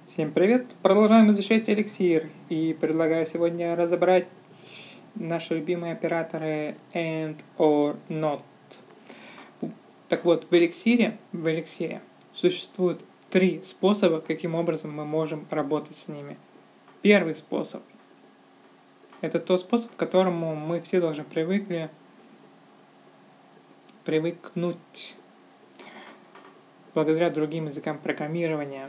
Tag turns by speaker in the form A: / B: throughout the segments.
A: Всем привет! Продолжаем изучать эликсир и предлагаю сегодня разобрать наши любимые операторы AND or NOT. Так вот, в эликсире существует три способа, каким образом мы можем работать с ними. Первый способ – это тот способ, к которому мы все должны привыкнуть благодаря другим языкам программирования.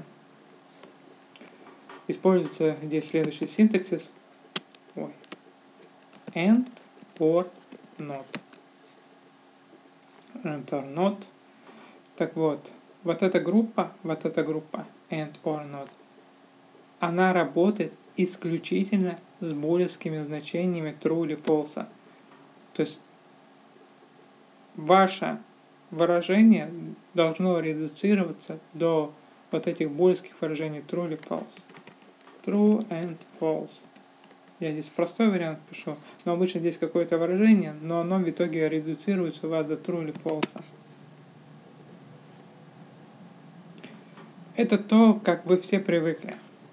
A: Используется здесь следующий синтаксис. AND or NOT. AND or NOT. Так вот, вот эта группа AND or NOT, она работает исключительно с булевскими значениями true или false. То есть ваше выражение должно редуцироваться до вот этих булевских выражений true или false. True and false. Я здесь простой вариант пишу, но обычно здесь какое-то выражение, но оно в итоге редуцируется у вас до true или false. Это то, как вы все привыкли.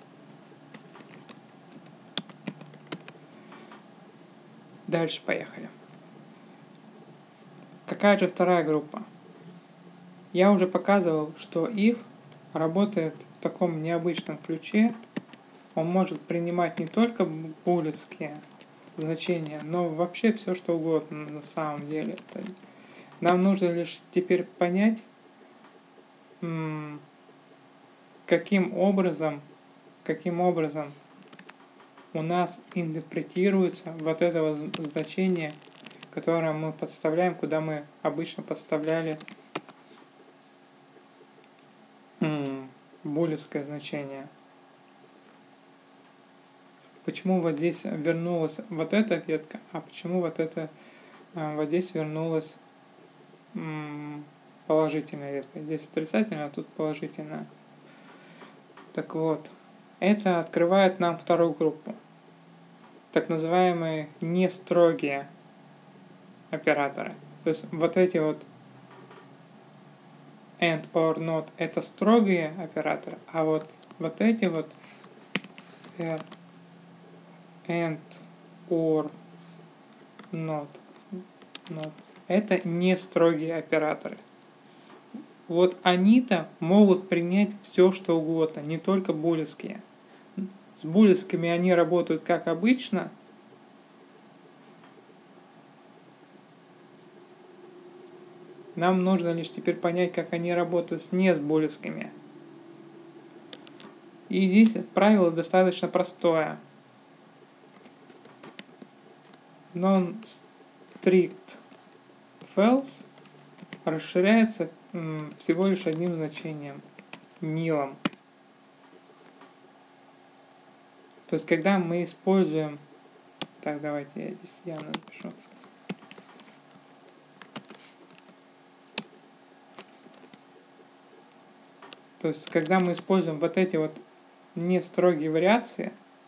A: Дальше поехали. Какая же вторая группа? Я уже показывал, что if работает в таком необычном ключе. Он может принимать не только булевские значения, но вообще все, что угодно на самом деле. Нам нужно лишь теперь понять, каким образом у нас интерпретируется вот это вот значение, которое мы подставляем, куда мы обычно подставляли булевское значение. Почему вот здесь вернулась вот эта ветка, а почему вот здесь вернулась положительная ветка. Здесь отрицательная, а тут положительная. Так вот, это открывает нам вторую группу. Так называемые нестрогие операторы. То есть вот эти вот AND or NOT это строгие операторы, а вот эти вот AND or NOT это не строгие операторы. Вот они-то могут принять все, что угодно, не только булевские. С булевскими они работают как обычно. Нам нужно лишь теперь понять, как они работают с несбулевскими. И здесь правило достаточно простое. Non-strict false расширяется всего лишь одним значением – nil. То есть, когда мы используем... Так, давайте я здесь явно напишу. То есть, когда мы используем вот эти вот нестрогие вариации,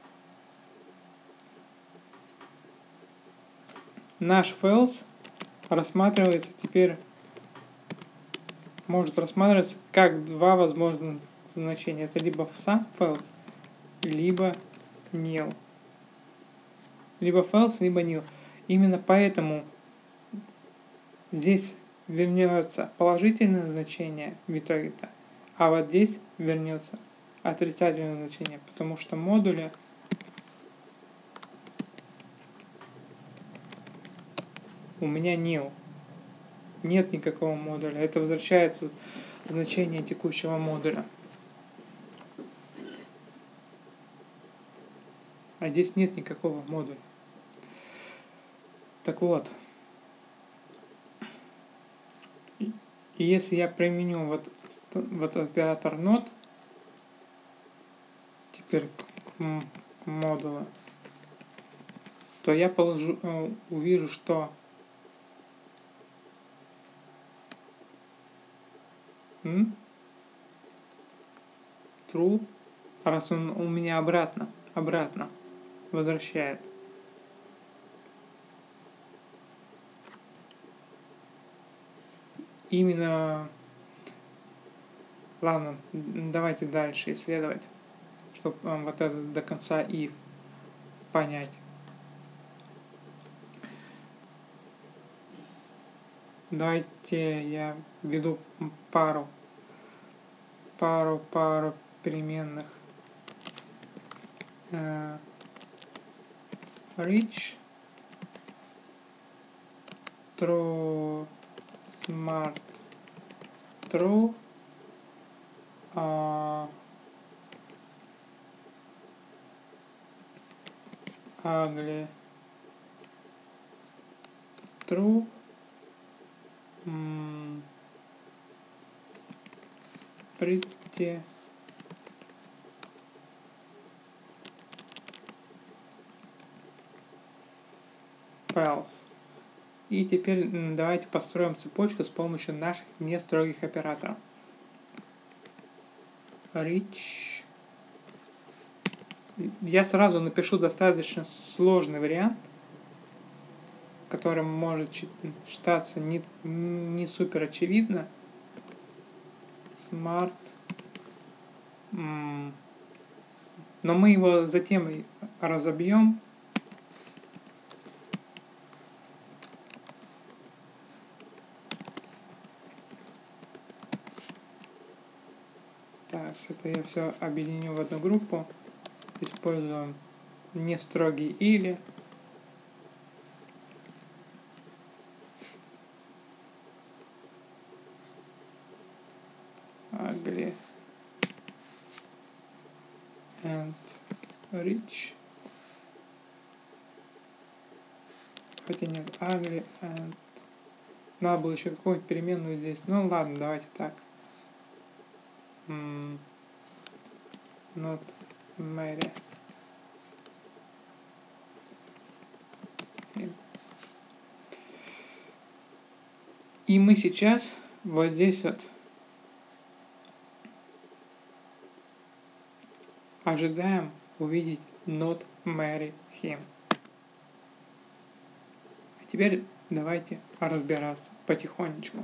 A: наш false рассматривается теперь, может рассматриваться как два возможных значения. Это либо сам false, либо nil. Либо false, либо nil. Именно поэтому здесь вернется положительное значение в итоге-то, а вот здесь вернется отрицательное значение, потому что модуля у меня nil. Нет никакого модуля. Это возвращается значение текущего модуля. А здесь нет никакого модуля. Так вот. И если я применю вот оператор NOT теперь к модулу, то я увижу, что true, раз он у меня обратно возвращает. Именно... Ладно, давайте дальше исследовать. чтобы вот это до конца if понять. Давайте я введу пару переменных. Rich, true, smart, true, ugly, true, pretty, false. И теперь давайте построим цепочку с помощью наших нестрогих операторов. Rich. Я сразу напишу достаточно сложный вариант, который может читаться не супер очевидно. Smart. Но мы его затем разобьем. Так, это я все объединю в одну группу. Используем нестрогий или. Ugly and rich. Хотя нет, ugly and. Надо было еще какую-нибудь переменную здесь. Ну ладно, давайте так. Not Mary. И мы сейчас вот здесь вот ожидаем увидеть not marry him. А теперь давайте разбираться потихонечку.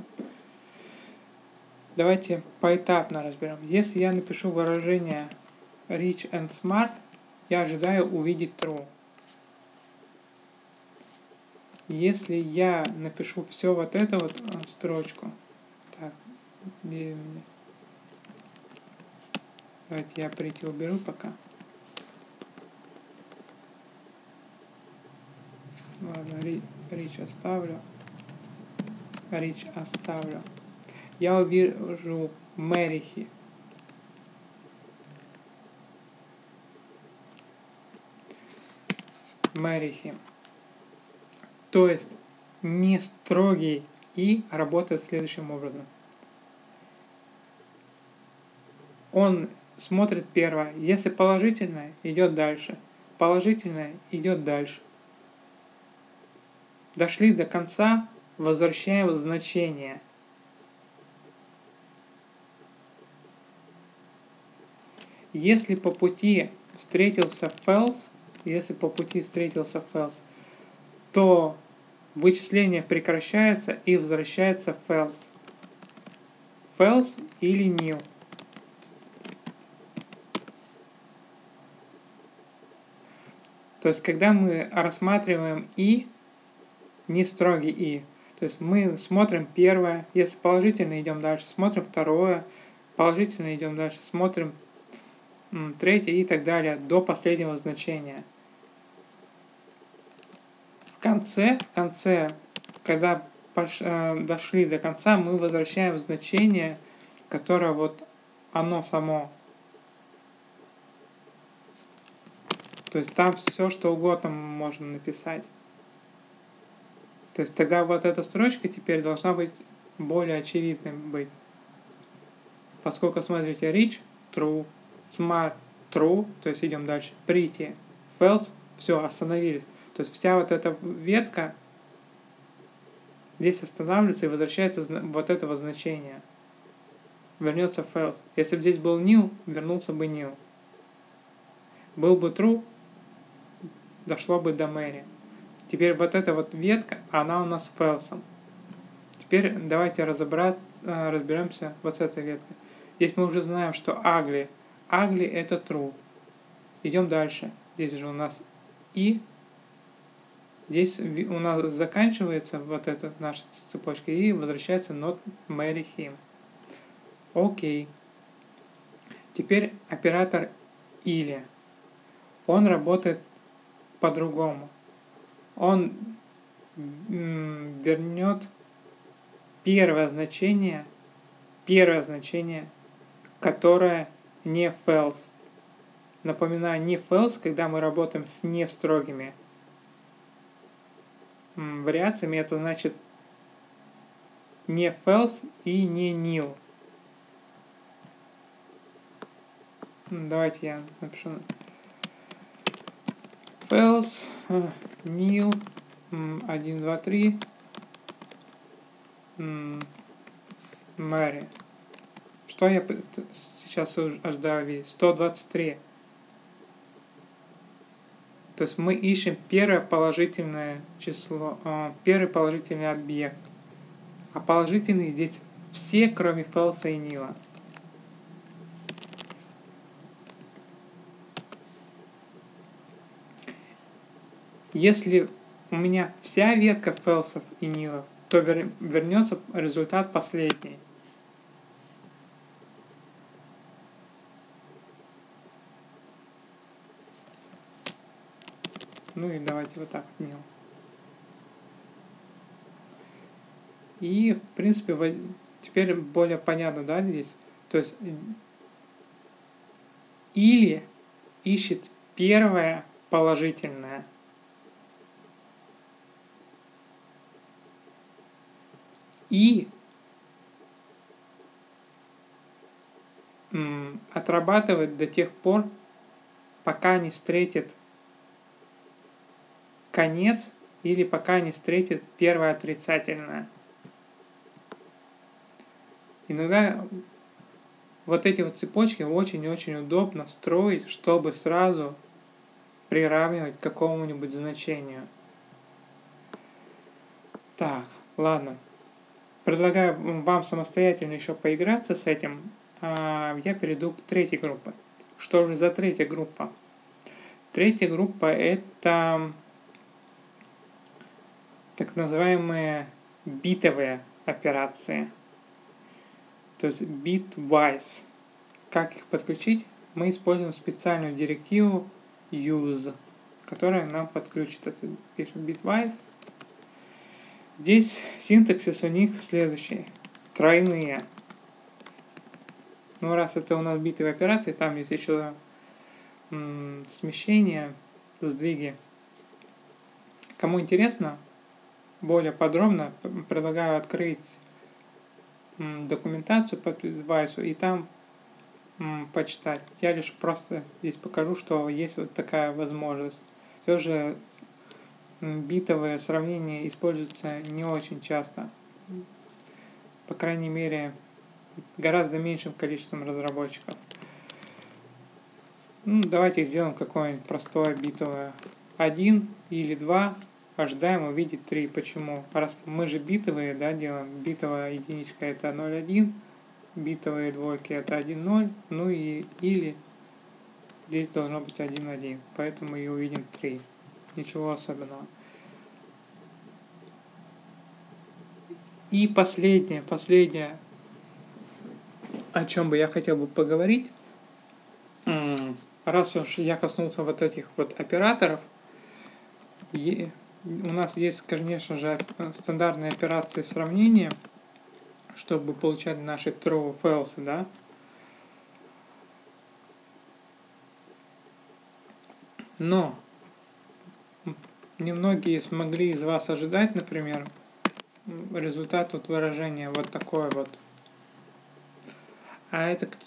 A: Давайте поэтапно разберем. Если я напишу выражение rich and smart, я ожидаю увидеть true. Если я напишу все вот это вот строчку, так, где мне? Давайте я pretty уберу пока. Ладно, rich оставлю. Rich оставлю. Я увижу marry. Marry him. То есть не строгий и работает следующим образом. Он смотрит первое. Если положительное, идет дальше. Положительное идет дальше. Дошли до конца, возвращаем значение. Если по пути встретился false, то вычисление прекращается и возвращается false. False или new. То есть, когда мы рассматриваем и, не строгий и, то есть мы смотрим первое, если положительно, идем дальше, смотрим второе, положительно идем дальше, смотрим третье и так далее, до последнего значения. В конце, когда дошли до конца, мы возвращаем значение, которое вот оно само. То есть там все, что угодно можно написать. То есть тогда вот эта строчка теперь должна быть более очевидной быть. Поскольку смотрите rich, true, smart, true, то есть идем дальше, pretty, false, все, остановились. То есть вся вот эта ветка здесь останавливается и возвращается вот этого значения. Вернется false. Если бы здесь был nil, вернулся бы nil. Был бы true, дошло бы до Mary. Теперь вот эта вот ветка, она у нас false. Теперь давайте разберемся вот с этой веткой. Здесь мы уже знаем, что ugly. Ugly это true. Идем дальше. Здесь же у нас и. Здесь у нас заканчивается вот эта наша цепочка и возвращается not marry him. Окей. Теперь оператор или. Он работает по-другому. Он вернет первое значение, которое не false. Напоминаю, не false, когда мы работаем с нестрогими вариациями, это значит не false и не nil. Давайте я напишу false, nil, 1, 2, 3, Mary. Что я сейчас ожидаю видеть? 123. То есть мы ищем первое положительное число, первый положительный объект. А положительные здесь все, кроме false и nil. Если у меня вся ветка false и nil, то вернется результат последний. Ну и давайте вот так nil. И, в принципе, теперь более понятно, да, здесь? То есть, или ищет первое положительное. И отрабатывает до тех пор, пока не встретит конец или пока не встретит первое отрицательное. Иногда вот эти вот цепочки очень-очень удобно строить, чтобы сразу приравнивать к какому-нибудь значению. Так, ладно. Предлагаю вам самостоятельно еще поиграться с этим. Я перейду к третьей группе. Что же за третья группа? Третья группа — это так называемые битовые операции. То есть bitwise. Как их подключить? Мы используем специальную директиву use, которая нам подключит. Это пишем bitwise. Здесь синтаксис у них следующий. Тройные. Ну, раз это у нас битовые операции, там есть еще смещение, сдвиги. Кому интересно, более подробно предлагаю открыть документацию по bitwise и там почитать. Я лишь просто здесь покажу, что есть вот такая возможность. Все же битовые сравнения используются не очень часто. По крайней мере, гораздо меньшим количеством разработчиков. Давайте сделаем какое-нибудь простое битовое 1 или 2. Ожидаем увидеть 3. Почему? Раз мы же битовые, да, делаем. Битовая единичка это 0,1. Битовые двойки это 1,0. Ну и или здесь должно быть 1,1. Поэтому и увидим 3. Ничего особенного. И последнее, о чем бы я хотел бы поговорить, раз уж я коснулся вот этих вот операторов, у нас есть, конечно же, стандартные операции сравнения, чтобы получать наши true false, да. Но немногие смогли из вас ожидать, например, результат вот выражения вот такой вот. А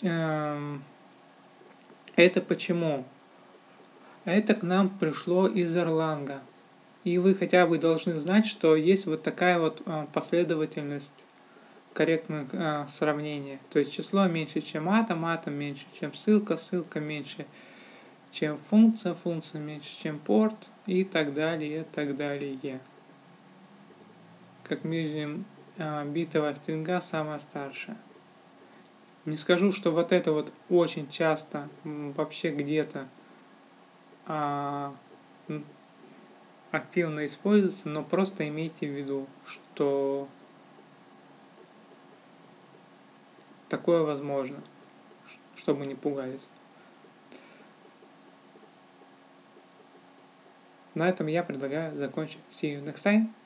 A: это почему? Это к нам пришло из Erlang. И вы хотя бы должны знать, что есть вот такая вот последовательность корректных сравнений. То есть число меньше, чем атом, атом меньше, чем ссылка, ссылка меньше, чем функция, функция меньше, чем порт и так далее, и так далее. Как мы видим, битовая стринга самая старшая. Не скажу, что вот это вот очень часто вообще где-то активно используется, но просто имейте в виду, что такое возможно, чтобы не пугались. На этом я предлагаю закончить. See you next time.